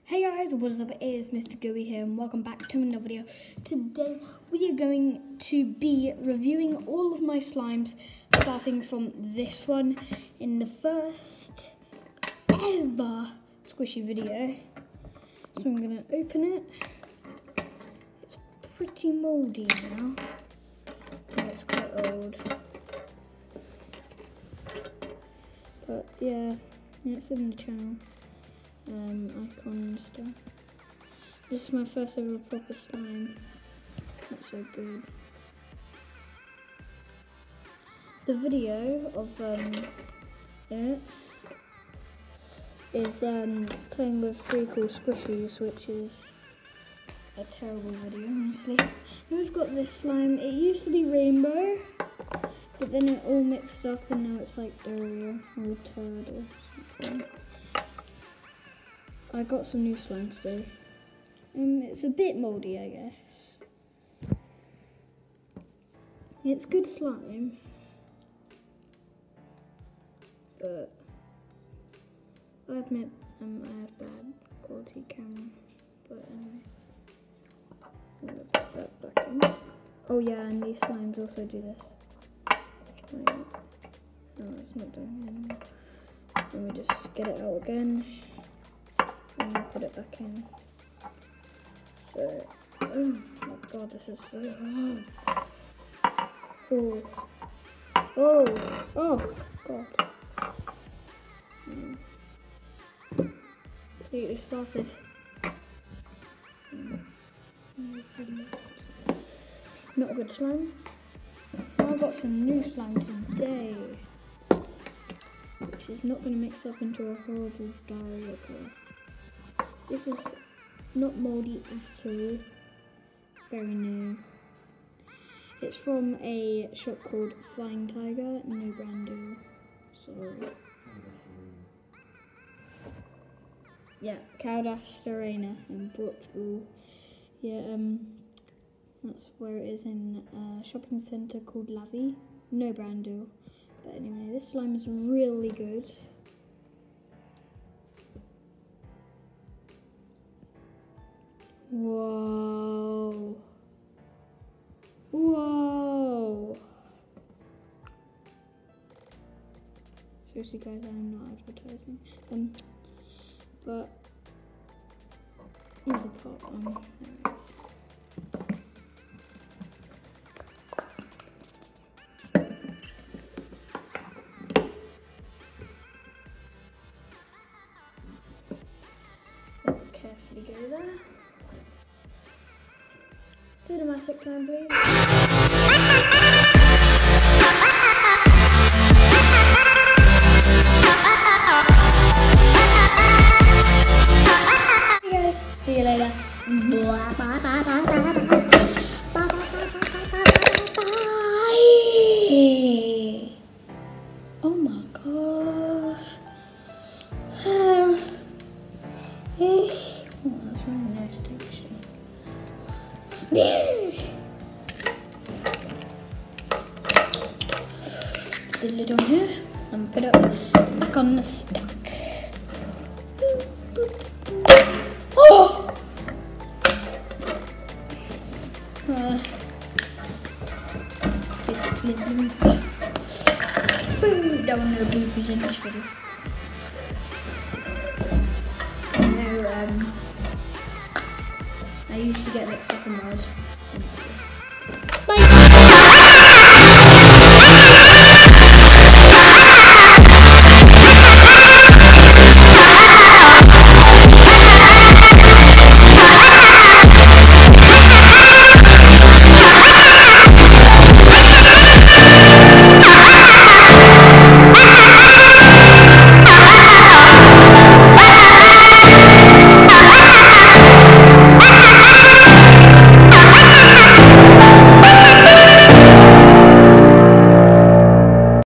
Hey guys, what is up? It is Mr. Gooey here and welcome back to another video. Today we are going to be reviewing all of my slimes, starting from this one in the first ever squishy video. So I'm going to open it. It's pretty mouldy now. And it's quite old. But yeah, it's in the channel. Icon and stuff. This is my first ever proper slime. Not so good. The video of it is playing with 3 cool squishies, which is a terrible video, honestly. And we've got this slime. It used to be rainbow, but then it all mixed up and now it's like diarrhea or turd or something. I got some new slime today. It's a bit mouldy, I guess. It's good slime, but I admit I have bad quality camera. But anyway, I'm gonna put that back in. Oh yeah, and these slimes also do this. Wait. No, it's not doing it anymore. Let me just get it out again. And put it back in. So, oh my god, this is so hard. Oh god. See, it started. Not a good slime. I got some new slime today, which is not going to mix up into a horrible diarrhea colour. This is not mouldy at all, very new. It's from a shop called Flying Tiger, no brand deal, sorry. Yeah, Caldas Serena in Portugal. Yeah, that's where it is in a shopping centre called Lavi, no brand deal. But anyway, this slime is really good. Whoa. Whoa. Seriously guys, I'm not advertising. But here's the part one. There it is. Carefully go there. Cinematic time, please. Hey guys, see you later. Oh my gosh. Oh, that's really nice texture. Put the lid on here and put it back on the stack. Oh! Basically, boom! That one of the bloopers in this video. I used to get mixed up in those.